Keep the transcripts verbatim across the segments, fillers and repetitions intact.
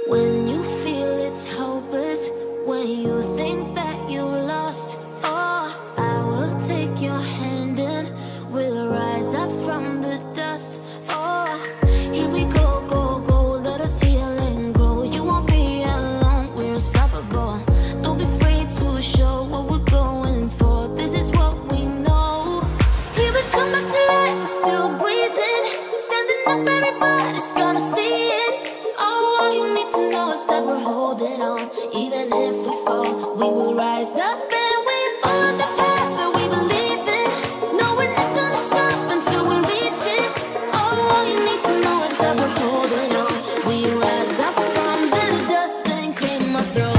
When you feel it's hopeless, when you think that you lost, oh, I will take your hand and we'll rise up from the dust. Oh, here we go, go, go, let us heal and grow. You won't be alone, we're unstoppable. Don't be afraid to show what we're going for. This is what we know. Here we come back to life, we're still breathing. Standing up, everybody's gonna see it. Oh, all you need to know is that we're holding on. Even if we fall, we will rise up and we follow the path that we believe in. No, we're not gonna stop until we reach it. Oh, all you need to know is that we're holding on. We rise up from the dust and claim our throne.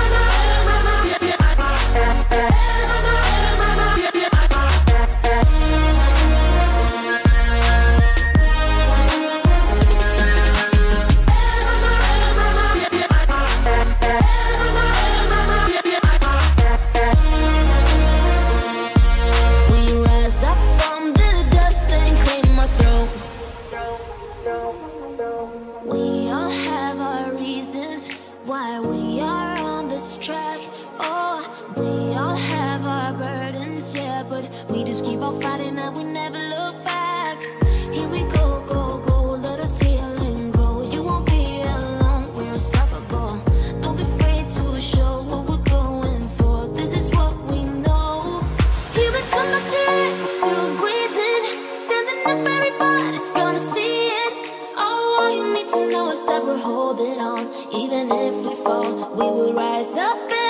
We all have our reasons why we are on this track. Oh, we all have our burdens, yeah, but we just keep on fighting and we never look back. Here we go, go, go, let us heal and grow. You won't be alone, we're unstoppable. Don't be afraid to show what we're going for. This is what we know. Here we come back to life, we're still breathing. Standing up, everybody's gonna see it. Oh, all you need to know is that we're holding on. Even if we fall, we will rise up and